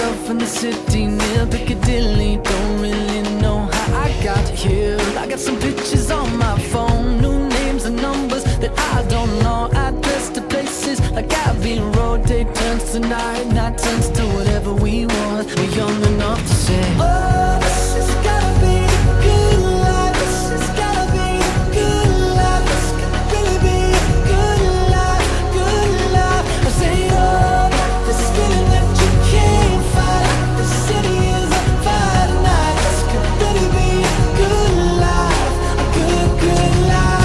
myself in the city near Piccadilly. Don't really know how I got here. I got some pictures on my phone, new names and numbers that I don't know. Address to places like Abbey Road. Day turns to night, night turns to whatever we want. We're young enough to say, oh, this has gotta be the good life. This has gotta be the good life. This could really be a good life, good life. I say, oh, this feeling that you can't fight. The city is on fire tonight. This could really be a good life, a good, good life.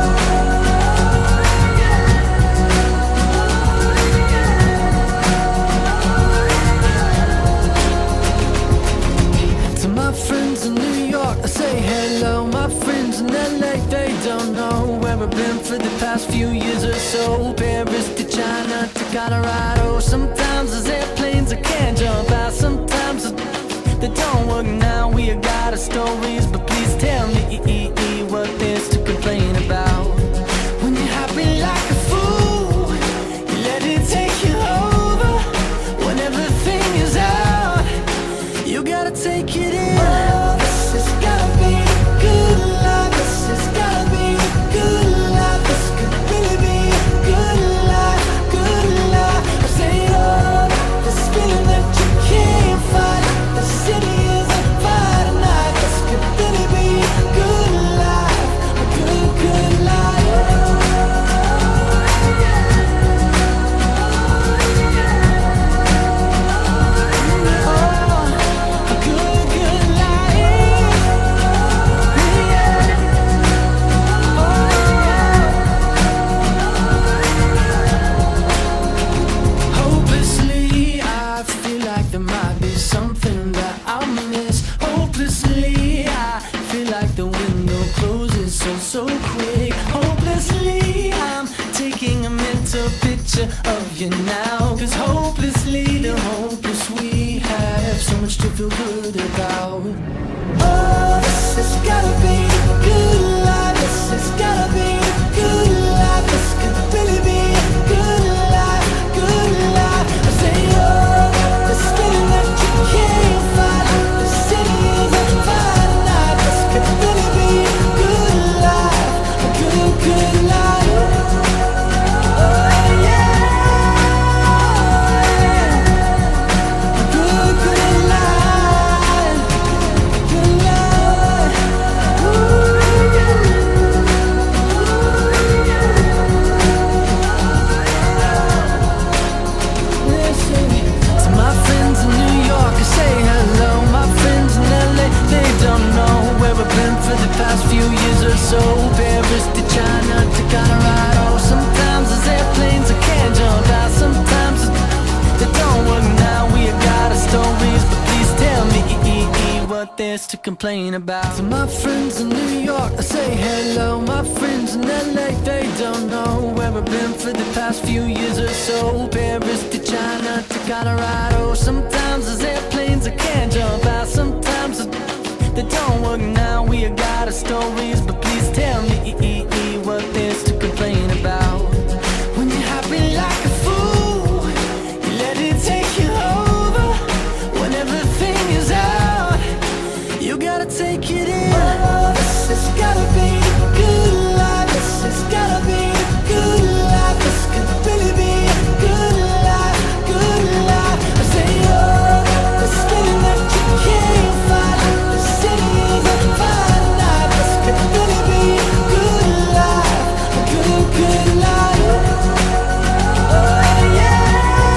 To my friends in New York, I say hello. My friends in LA, they don't know where I've been for the past few years or so. Paris to China to Colorado. Sometimes there's airplanes I can't jump out. Sometimes they don't work now. We got our stories, but please tell me what there's to complain about. When you're happy like a fool, you let it take you over. When everything is out, you gotta take it in. Oh, this has gotta be the good life. This has gotta be the good life. This could really be a good life, good life. I say, oh, this feeling that you can't fight. The city is on fire tonight. This could really be a good life, a good, good life. A good, good life. Hopelessly, I feel like there might be something that I'll miss. Hopelessly, I feel like the window closes so quick. Hopelessly, I'm taking a mental picture of you now. 'Cause hopelessly, the hopeless we have so much to feel good about. Oh, this has gotta be the good life. This has gotta be the good life. This could really be a good life, good life. I say, oh, this feeling that you can't fight. The city is on fire tonight. This could really be a good life, a good, good life. Oh, yeah. A good, good life, good life. Listen to my friends in New York, I say hello. My friends in LA, they don't know where I've been for the past few years or so. Paris to China to Colorado. Sometimes there's airplanes I can't jump out. Sometimes they don't work now. We got our stories, but please tell me what there's to complain about. To my friends in New York, I say hello. My friends in LA, they don't know where I've been for the past few years or so. Paris to China to Colorado. Sometimes there's airplanes I can't jump out. Sometimes they don't work now. We got our stories, but please tell me what there's to complain about. When you're happy like a fool, you let it take you over. When everything is out, you gotta take it in. Oh, this has gotta be the good life. This has gotta be the good life. This could really be a good life, good life. I say, oh, this feeling that you can't fight. The city is on fire tonight. This could really be a good life, a good, good life. Oh, yeah.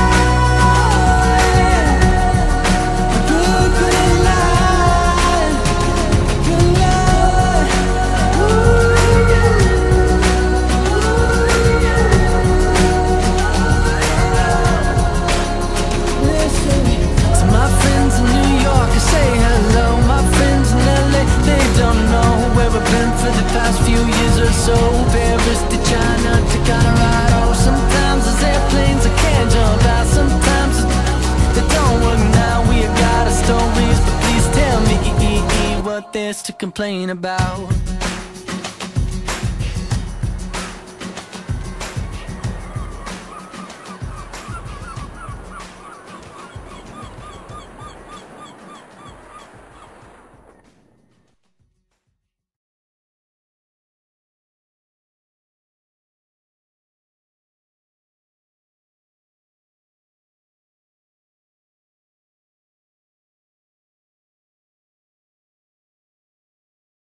A good, good life, good life. Listen to my friends in New York, I say hello. My friends in LA, they don't know where I've been for the past few years or so. Paris to China to Colorado. Sometimes there's airplanes I can't jump out. Sometimes they don't work now. We got our stories, but please tell me what there's to complain about.